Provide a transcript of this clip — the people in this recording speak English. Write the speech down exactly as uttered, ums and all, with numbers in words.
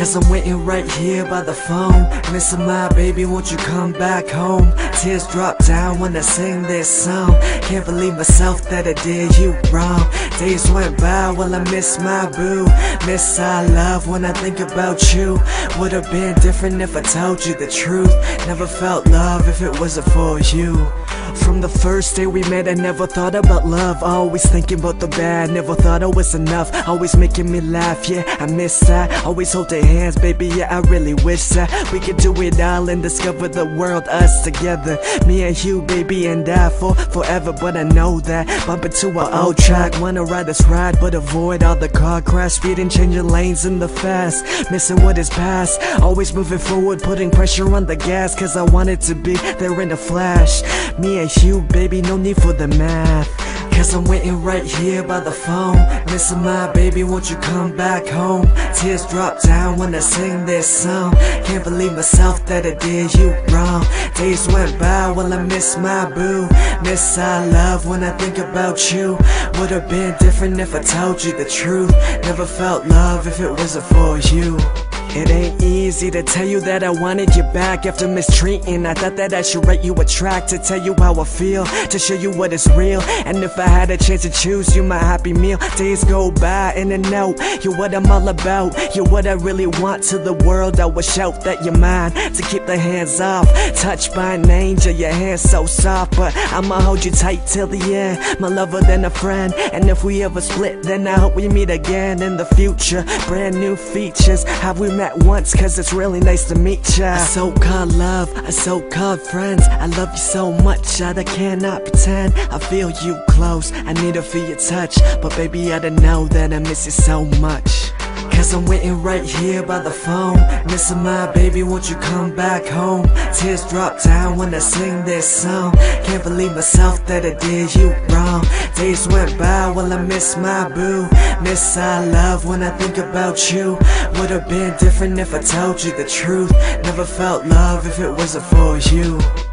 Cause I'm waiting right here by the phone, missing my baby, won't you come back home? Tears drop down when I sing this song. Can't believe myself that I did you wrong. Days went by while I miss my boo. Miss our love when I think about you. Would've been different if I told you the truth. Never felt love if it wasn't for you. From the first day we met, I never thought about love. Always thinking about the bad, never thought it was enough. Always making me laugh, yeah, I miss that. Always hold their hands, baby, yeah, I really wish that we could do it all and discover the world, us together. Me and you, baby, and I for forever, but I know that bump into an old track. Wanna ride this ride, but avoid all the car crash. Speeding, changing lanes in the fast, missing what is past. Always moving forward, putting pressure on the gas, cause I want it to be there in a flash. Me and you, baby, no need for the math. Cause I'm waiting right here by the phone, missing my baby, won't you come back home? Tears drop down when I sing this song. Can't believe myself that I did you wrong. Days went by while I miss my boo. Miss our love when I think about you. Would've been different if I told you the truth. Never felt love if it wasn't for you. It ain't easy to tell you that I wanted you back after mistreating. I thought that I should write you a track to tell you how I feel, to show you what is real. And if I had a chance to choose you my happy meal, days go by in and out. You're what I'm all about, you're what I really want. To the world I will shout that you're mine, to keep the hands off. Touched by an angel, your hands so soft, but I'ma hold you tight till the end. My lover than a friend, and if we ever split, then I hope we meet again in the future. Brand new features, how we met at once, cause it's really nice to meet ya. A so-called love, a so-called friends. I love you so much that I cannot pretend. I feel you close, I need to feel your touch, but baby I don't know that I miss you so much. Cause I'm waiting right here by the phone, missing my baby, won't you come back home? Tears drop down when I sing this song. Can't believe myself that I did you wrong. Days went by while I miss my boo. Miss our love when I think about you. Would've been different if I told you the truth. Never felt love if it wasn't for you.